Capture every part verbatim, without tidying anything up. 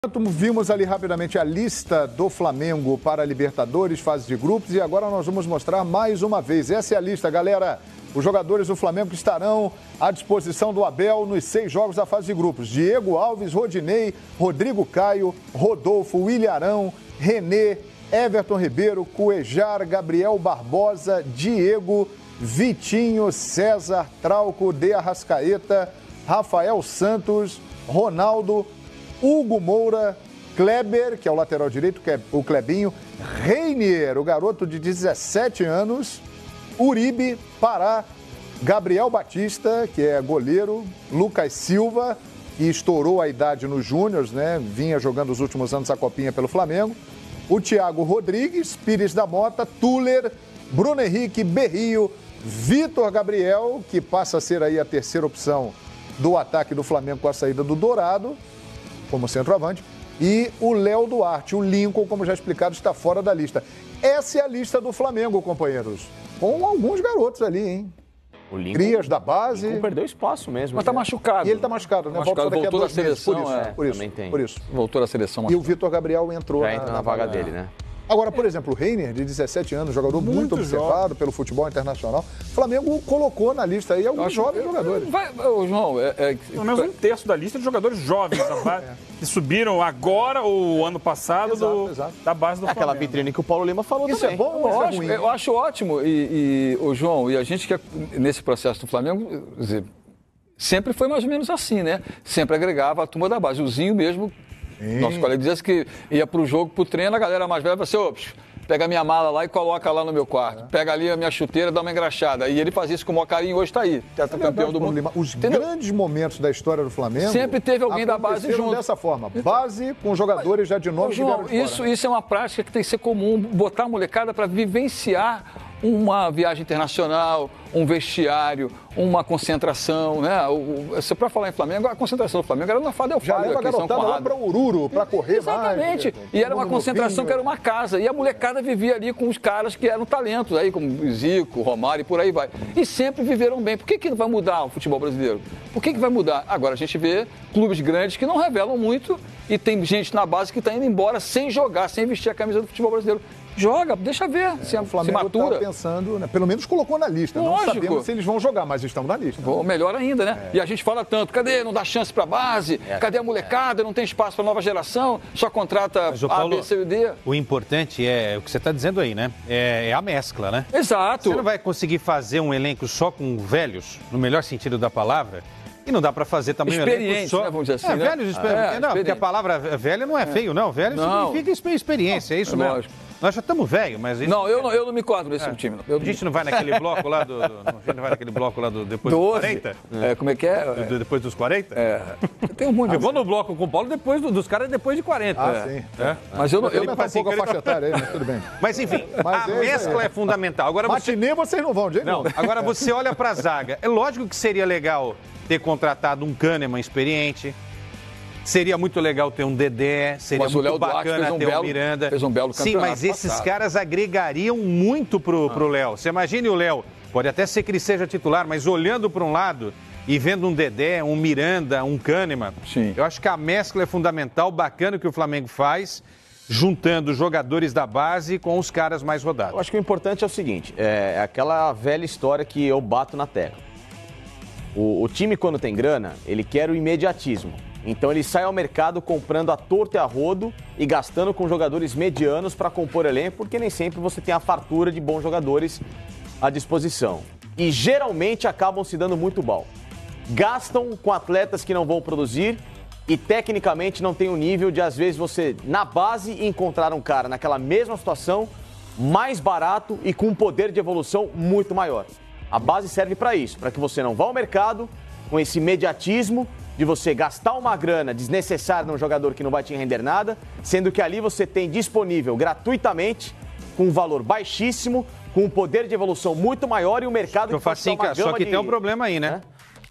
Vimos ali rapidamente a lista do Flamengo para a Libertadores, fase de grupos, e agora nós vamos mostrar mais uma vez. Essa é a lista, galera. Os jogadores do Flamengo que estarão à disposição do Abel nos seis jogos da fase de grupos. Diego Alves, Rodinei, Rodrigo Caio, Rodolfo, William Arão, René, Everton Ribeiro, Cuejar, Gabriel Barbosa, Diego, Vitinho, César, Trauco, De Arrascaeta, Rafael Santos, Ronaldo, Hugo Moura, Kleber, que é o lateral direito, que é o Klebinho, Reinier, o garoto de dezessete anos, Uribe, Pará, Gabriel Batista, que é goleiro, Lucas Silva, que estourou a idade nos júniors, né? Vinha jogando os últimos anos a copinha pelo Flamengo, o Thiago Rodrigues, Pires da Mota, Tuller, Bruno Henrique, Berrio, Vitor Gabriel, que passa a ser aí a terceira opção do ataque do Flamengo com a saída do Dourado, como centroavante, e o Léo Duarte, o Lincoln, como já explicado, está fora da lista. Essa é a lista do Flamengo, companheiros, com alguns garotos ali, hein? O Lincoln, Crias da base. O Lincoln perdeu espaço mesmo. Mas tá machucado. E ele tá machucado, né? Tá machucado, volta voltou da seleção, meses, por isso, é, por, isso também tem. por isso. Voltou da seleção. E o Vitor Gabriel entrou Já na, entra na, na vaga vaga dele, né? Agora, por exemplo, o Reinier, de dezessete anos, jogador muito, muito observado pelo futebol internacional. O Flamengo colocou na lista aí alguns jovens jogadores. Vai, ô, João, é, é, pelo menos um terço da lista de jogadores jovens da base, é. que subiram agora ou o ano passado exato, do, exato. da base do é Flamengo. Aquela vitrine que o Paulo Lima falou isso também. Isso é bom ou isso é ruim? Eu acho ótimo. E, e o João, e a gente que é, nesse processo do Flamengo, quer dizer, sempre foi mais ou menos assim, né? Sempre agregava a turma da base. O Zinho mesmo, Sim. nosso colega dizia que ia pro jogo, pro treino, a galera mais velha falava assim, ô, pega a minha mala lá e coloca lá no meu quarto. É. Pega ali a minha chuteira, dá uma engraxada. E ele fazia isso com o maior carinho, hoje está aí, tetracampeão é do mundo. Lima, os Entendeu? Grandes momentos da história do Flamengo sempre teve alguém da base junto. Dessa forma, base com jogadores já de nome. João, de isso, fora, isso é uma prática que tem que ser comum, botar a molecada para vivenciar uma viagem internacional, um vestiário, uma concentração, né? Para falar em Flamengo, a concentração do Flamengo era na Fada del Já leva a garotada lá para Ururu, para correr Exatamente. mais. E era uma concentração que era uma casa. E a molecada vivia ali com os caras que eram talentos, aí, como Zico, Romário e por aí vai. E sempre viveram bem. Por que que vai mudar o futebol brasileiro? Por que que vai mudar? Agora a gente vê clubes grandes que não revelam muito e tem gente na base que está indo embora sem jogar, sem vestir a camisa do futebol brasileiro. Joga, deixa ver é, se, o Flamengo se matura. Tá pensando, né? Pelo menos colocou na lista. Lógico. Não sabemos se eles vão jogar, mas estão na lista. Bom, melhor ainda, né? É. E a gente fala tanto, cadê? Não dá chance pra base? É. Cadê a molecada? Não tem espaço pra nova geração? Só contrata mas, Paulo, A, B, C e D. O importante é o que você está dizendo aí, né? É, é a mescla, né? Exato. Você não vai conseguir fazer um elenco só com velhos, no melhor sentido da palavra. E não dá para fazer também um elenco só... né, vamos dizer assim, é, né? velhos experientes. É, não, porque a palavra velha não é, é. feio, não. Velho não. significa experiência, é isso mesmo. Lógico. Nós já estamos velhos, mas... Isso... Não, eu não, eu não me quadro nesse é. time. Não. Eu... A gente não vai naquele bloco lá do... do a gente não vai naquele bloco lá do depois doze. Dos quarenta? É, como é que é? Do, do, depois dos quarenta? É. Tem um monte de... Eu vou no bloco com o Paulo depois do, dos caras depois de quarenta. Ah, é. sim. É. Mas eu não... Eu não um pouco a faixa etária aí, mas tudo bem. Mas enfim, mas a é, mescla é. é fundamental. Agora você... Matinê vocês não vão, de Não, agora você olha pra zaga. É lógico que seria legal ter contratado um Kahneman experiente. Seria muito legal ter um Dedé, seria mas muito o bacana um ter belo, um Miranda. Fez um belo Sim, mas esses passado. caras agregariam muito pro, pro Léo. Você imagine o Léo, pode até ser que ele seja titular, mas olhando para um lado e vendo um Dedé, um Miranda, um Kahneman, Sim. eu acho que a mescla é fundamental, bacana que o Flamengo faz, juntando jogadores da base com os caras mais rodados. Eu acho que o importante é o seguinte, é aquela velha história que eu bato na tecla. O, o time, quando tem grana, ele quer o imediatismo. Então ele sai ao mercado comprando a torto e a rodo e gastando com jogadores medianos para compor elenco, porque nem sempre você tem a fartura de bons jogadores à disposição. E geralmente acabam se dando muito mal. Gastam com atletas que não vão produzir e tecnicamente não tem o nível de, às vezes, você, na base, encontrar um cara naquela mesma situação, mais barato e com um poder de evolução muito maior. A base serve para isso, para que você não vá ao mercado com esse imediatismo de você gastar uma grana desnecessária num jogador que não vai te render nada, sendo que ali você tem disponível gratuitamente, com um valor baixíssimo, com um poder de evolução muito maior e um mercado que faz uma gama Só que de... tem um problema aí, né?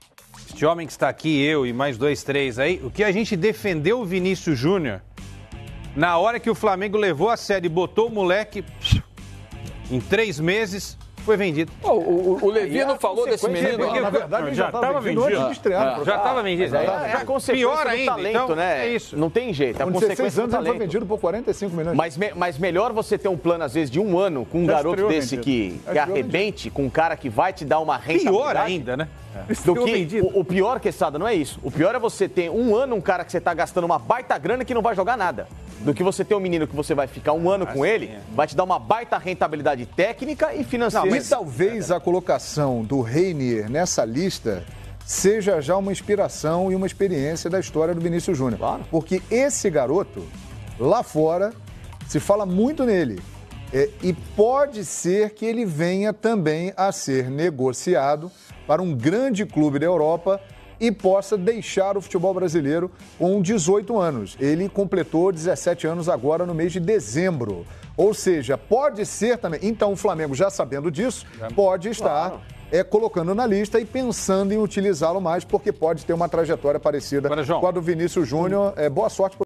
É? Este homem que está aqui, eu e mais dois, três aí, o que a gente defendeu o Vinícius Júnior, na hora que o Flamengo levou a sério e botou o moleque, em três meses, foi vendido. Oh, o, o, o Levi não falou desse menino. Na verdade, ele já estava vendido antes de estrear. Já estava vendido. É, é a consequência Pior do ainda, talento, então, né? é isso. Não tem jeito, é a Com consequência dezesseis anos do ele foi talento. vendido por quarenta e cinco milhões. Mas, me- mas melhor você ter um plano, às vezes, de um ano com um Já garoto estreou desse vendido. que, que estreou arrebente, com um cara que vai te dar uma rentabilidade. Pior ainda, né? Do Estreou que, vendido. o, o pior, Quesada, não é isso. O pior é você ter um ano um cara que você está gastando uma baita grana que não vai jogar nada. Do que você ter um menino que você vai ficar um ano com ele, vai te dar uma baita rentabilidade técnica e financeira. Não, mas talvez a colocação do Reinier nessa lista seja já uma inspiração e uma experiência da história do Vinícius Júnior. Claro. Porque esse garoto, lá fora, se fala muito nele. É, e pode ser que ele venha também a ser negociado para um grande clube da Europa e possa deixar o futebol brasileiro com dezoito anos. Ele completou dezessete anos agora no mês de dezembro. Ou seja, pode ser também. Então o Flamengo, já sabendo disso, pode estar Claro. é, colocando na lista e pensando em utilizá-lo mais, porque pode ter uma trajetória parecida Agora, João. com a do Vinícius Júnior. É, boa sorte.